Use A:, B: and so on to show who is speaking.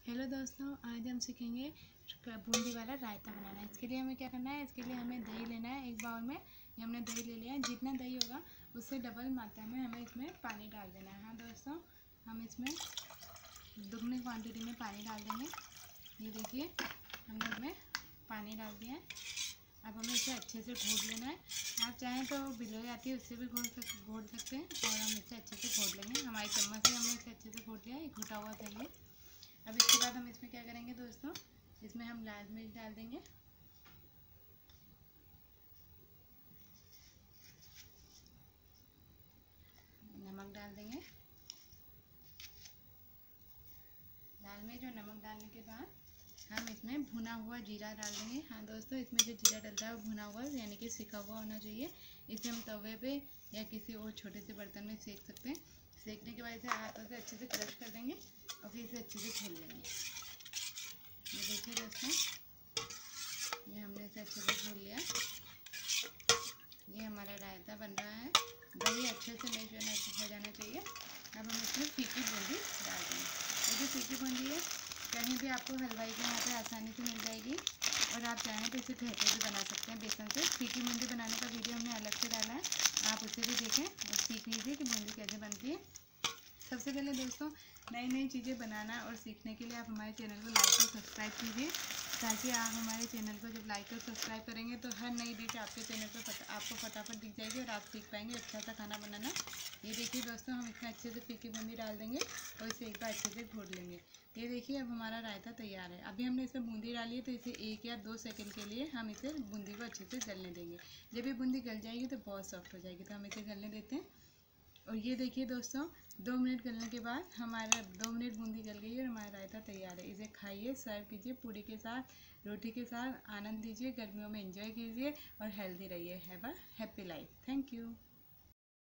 A: Hello दोस्तों, आज हम सीखेंगे बूंदी वाला रायता बनाना। इसके लिए हमें क्या करना है, इसके लिए हमें दही लेना है। एक बाउल में ये हमने दही ले लिया है। जितना दही होगा उससे डबल मात्रा में हमें इसमें पानी डाल देना है। हाँ दोस्तों, हम इसमें दुगनी क्वांटिटी में पानी डाल देंगे। ये देखिए, हमने इसमें पानी डाल दिया है। अब हमें इसे अच्छे से घोट लेना है। आप चाहें तो बिलोई आती है उससे भी घोट सकते हैं, और हम इसे अच्छे से घोट लेंगे। हमारी चम्मच से हमने इसे अच्छे से घोट लिया है, घुटा हुआ चाहिए। अब इसके बाद हम इसमें क्या करेंगे दोस्तों, इसमें हम लाल मिर्च डाल देंगे, नमक डाल देंगे। लाल मिर्च और नमक डालने के बाद हम इसमें भुना हुआ जीरा डाल देंगे। हाँ दोस्तों, इसमें जो जीरा डलता है वो भुना हुआ यानी कि सिका हुआ होना चाहिए। इसे हम तवे पे या किसी और छोटे से बर्तन में सेक सकते हैं। सेकने के बाद इसे हाथों से अच्छे से क्रश कर देंगे और फिर इसे अच्छे से खेल लेंगे। ये देखिए दोस्तों, ये हमने इसे अच्छे से घोल लिया। ये हमारा रायता बन रहा है। दही अच्छे से मैश हो जाना चाहिए। अब हम इसमें फीकी बूंदी डाल देंगे। ये जो फीकी बूंदी है, कहीं भी आपको हलवाई के यहाँ पे आसानी से मिल जाएगी, और आप चाहें तो इसे ठेपे भी बना सकते हैं बेसन से। फीकी बूंदी बनाने का वीडियो हमने अलग से डाला है, आप उसे भी देखें और सीख लीजिए कि बूंदी कैसे बनती है। सबसे पहले दोस्तों, नई नई चीज़ें बनाना और सीखने के लिए आप हमारे चैनल को लाइक और सब्सक्राइब कीजिए, ताकि आप हमारे चैनल को जब लाइक और सब्सक्राइब करेंगे तो हर नई डिश आपके चैनल पर आपको फटाफट दिख जाएगी और आप सीख पाएंगे अच्छा सा खाना बनाना। ये देखिए दोस्तों, हम इतना अच्छे से फीकी बूंदी डाल देंगे और इसे एक बार अच्छे से घोट लेंगे। ये देखिए, अब हमारा रायता तैयार है। अभी हमने इसमें बूंदी डाली है तो इसे 1 या 2 सेकंड के लिए हम इसे बूंदी को अच्छे से गलने देंगे। जब ये बूंदी गल जाएगी तो बहुत सॉफ्ट हो जाएगी, तो हम इसे गलने देते हैं। और ये देखिए दोस्तों, 2 मिनट गलने के बाद हमारा 2 मिनट बूंदी गल गई है और हमारा रायता तैयार है। इसे खाइए, सर्व कीजिए पूड़ी के साथ, रोटी के साथ। आनंद लीजिए, गर्मियों में एंजॉय कीजिए और हेल्दी रहिए। Have a happy life. Thank you.